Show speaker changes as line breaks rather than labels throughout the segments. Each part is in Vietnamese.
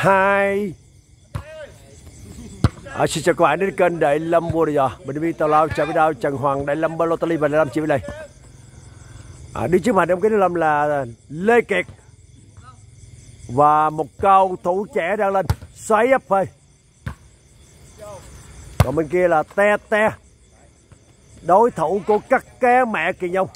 2. Xin chào các bạn đến kênh Đại Lâm Mua Đồ Giò. Mình đi tàu lao chào video Trần Hoàng Đại Lâm Lottery và Đại Lâm chị bên đây. Đi trước mặt em cái Lâm là Lê Kiệt và một cầu thủ trẻ đang lên xoáy ấp phê. Còn bên kia là Te Te, đối thủ của cắt ké mẹ Kỳ Nhung.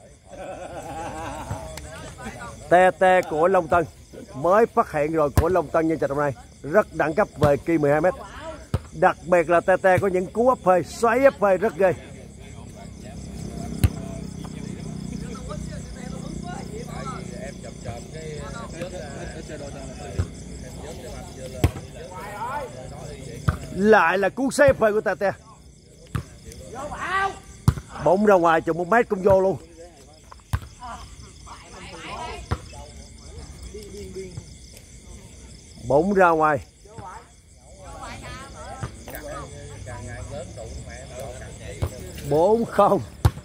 Te Te của Long Tân mới phát hiện rồi, của Long Tân nhân trạch hôm nay rất đẳng cấp về kỳ 12m. Đặc biệt là Te Te có những cú ấp phê, xoáy ấp phê rất ghê. Lại là cú xoáy ấp phê của Te Te. Bóng ra ngoài chừng 1 mét cũng vô luôn. Bóng ra ngoài. 4-0.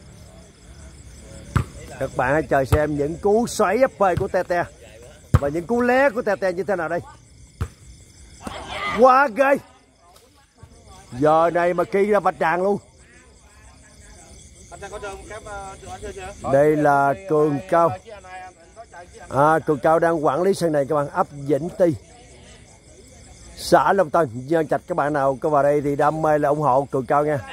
Các bạn hãy chờ xem những cú xoáy ấp phê của Te Te và những cú lé của Te Te như thế nào đây. Quá ghê. Giờ này mà kỳ ra bạch tràng luôn. Đây là Cường Cao. Cường Cao đang quản lý sân này các bạn, ấp Vĩnh Ty, xã Long Tân, Nhân Trạch. Các bạn nào có vào đây thì đam mê là ủng hộ Cường Cao nha.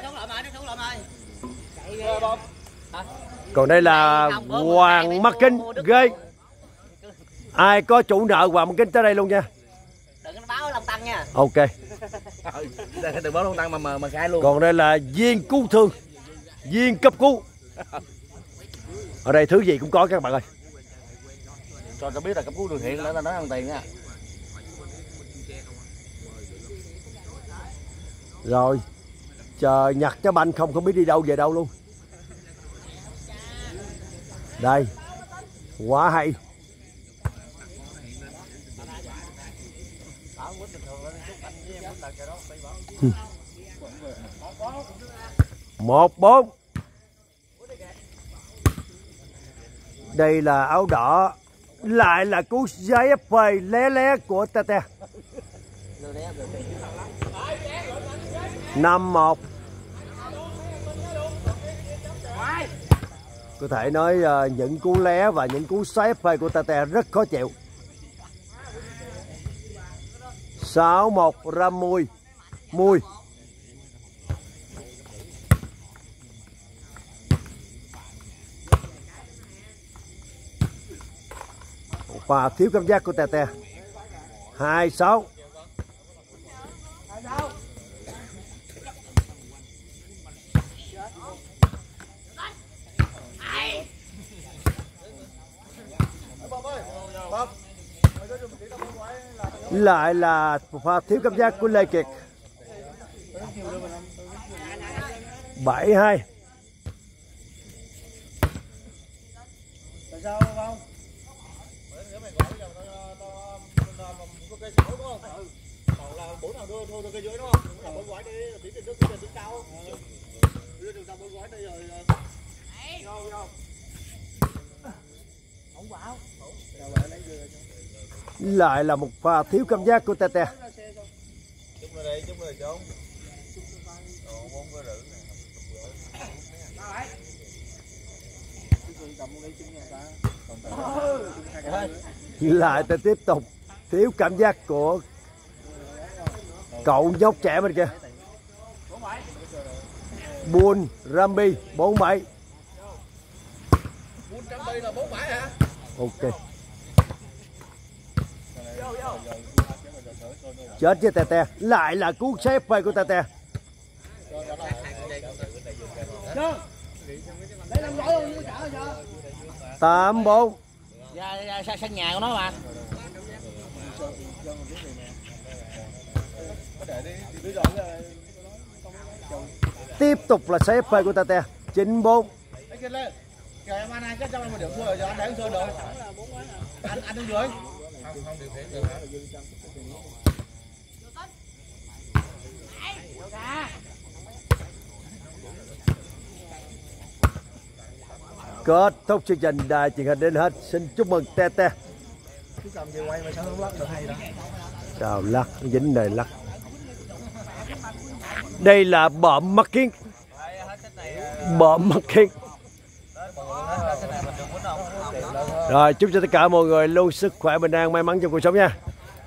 Còn đây là Hoàng Mắt Kính ghê. Ai có chủ nợ Hoàng Mắt Kính tới đây luôn nha.
Đừng báo Long Tân nha.
Ok.
Đừng báo Long Tân mà khai luôn.
Còn đây là viên cứu thương, viên cấp cứu. Ở đây thứ gì cũng có các bạn ơi.
Cho ta biết là cấp cứu đường hiện là nói ăn tiền nha.
Rồi chờ nhặt cái banh không biết đi đâu về đâu luôn. Đây, quá hay. Một 4. Đây là áo đỏ. Lại là cú giấy ấp phê lé lé của Te Te. 5-1. Có thể nói những cú lé và những cú xoáy phê của Te Te rất khó chịu. 6-1 ra mui. Và thiếu cảm giác của Te Te. 2-6. Lại là pha thiếu cảm giác của Lê Kiệt. 7-2. Lại là một pha thiếu cảm giác của Te Te. Lại ta tiếp tục thiếu cảm giác của cậu nhóc trẻ bên kia. Buôn Rambi 47. Ok. Chết với Te Te. Lại là cú xếp phê của Te Te. 8-4.
Sân nhà của nó mà.
Tiếp tục là xếp phê của Te Te. 9-4.
Anh đứng dưới.
Kết thúc chương trình đài truyền hình đến hết. Xin chúc mừng Te Te.
Chứ cầm về quay mà sao không lắc được hay đó.
Cào lắc, dính này lắc. Đây là bợm mắt kiến. Bợm mắt kiến. Rồi, chúc cho tất cả mọi người luôn sức khỏe, bình an, may mắn trong cuộc sống nha.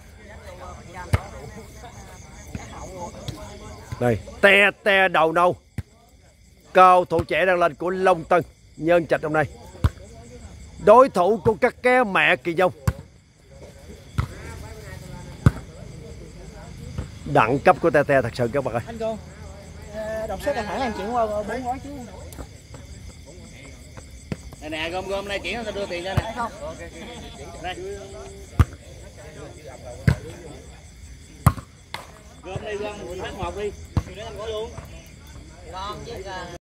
Đây, te đầu nâu. Cầu thủ trẻ đang lên của Long Tân, Nhân Trạch hôm nay. Đối thủ của các ké mẹ Kỳ Dông. Đẳng cấp của te thật sự các bạn ơi.
Anh cô, đọc sách hẳn em chuyển qua 4 gói chứ.
Này nè, gom này chuyển, tao đưa tiền cho nè. Đây. Gom đi, gom, hát một đi. Thì để em gói luôn.